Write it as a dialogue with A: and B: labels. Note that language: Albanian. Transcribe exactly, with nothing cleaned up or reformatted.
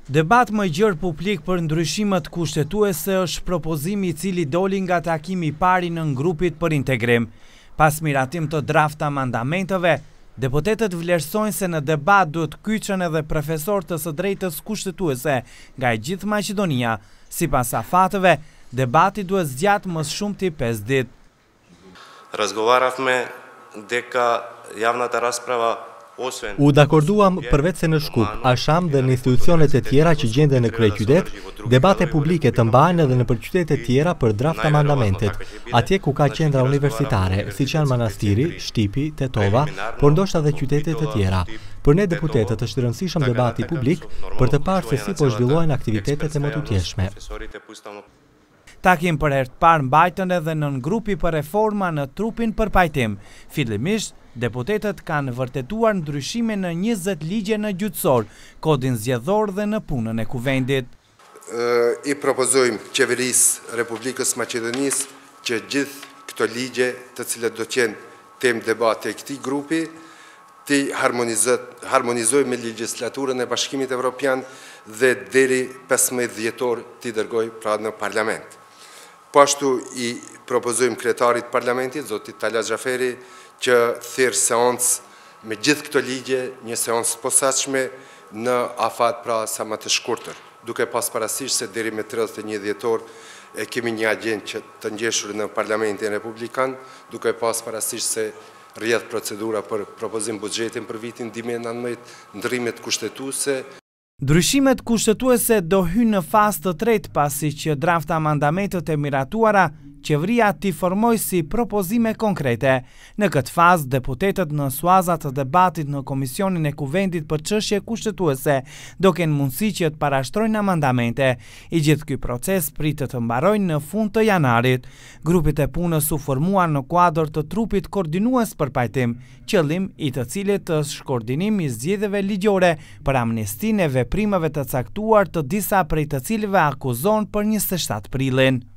A: Debat më i gjerë publik për ndryshimet kushtetuese është propozimi i cili doli nga takimi i parë në grupit për integrim. Pas miratim të drafta mandamenteve, deputetët vlerësojnë se në debat duhet kyçen edhe profesor të së drejtës kushtetuese nga e gjithë Maqedonia. Sipas afateve, debati duhet zgjat më shumë ti pesë ditë.
B: Razgovarafme дека јавната расправа
C: U dakorduam përveç se në Shkup, Asham dhe në institucionet e tjera që gjenden në kryeqytet, debate publike të mbahen edhe në përqytete tjera për drafta mandamentet, atje ku ka qendra universitare, siç janë Manastiri, Shtipi, Tetova, por ndoshta edhe qytete të tjera. Për ne deputetët është rëndësishëm debati publik për të parë se si po zhvillohen aktivitetet e mëtutjeshme.
A: Takim për herë të parë mbajtën edhe nën grupi për reforma në trupin për pajtim. Fillimisht, deputetët kanë vërtetuar ndryshime në njëzet ligje në gjyqësor, kodin zgjedhor dhe në punën e kuvendit.
D: I propozojmë qeverisë Republikës Maqedonisë që gjithë këto ligje të cilët do qenë temë debate e këtij grupi, të harmonizojmë me legjislaturën e Bashkimit Evropian dhe deri pesëmbëdhjetë dhjetor t'i dërgoj pra në parlament. Po ashtu i propozojmë kryetarit parlamentit, zotit Talat Xhaferi, që thirrë seancë me gjithë këto ligje, një seancë të posaçme në afat pra sa më të shkurtër, duke pas parasysh se deri me tridhjetë e një dhjetor e kemi një agjendë që të ngjeshur në Parlamentin Republikan, duke pas parasysh se rrjedh procedura për propozim buxhetin për vitin dy mijë e nëntëmbëdhjetë, ndrrimet kushtetuese.
A: Ndryshimet kushtetuese do hynë në fazë të tretë pasi që drafta mandamentet e miratuara qeveria t'i formoj si propozime konkrete. Në këtë fazë, deputetët në suazat të debatit në Komisionin e Kuvendit për çështje kushtetuese do kenë mundësi që të parashtrojnë amandamente. I gjithë ky proces pritet të mbarojnë në fund të janarit. Grupit e punës u formuar në kuadër të trupit koordinues për pajtim, qëllim i të cilit është koordinim i zgjedhjeve ligjore për amnestinë e veprimeve të caktuar të disa prej të cilëve akuzon për njëzet e shtatë prilin.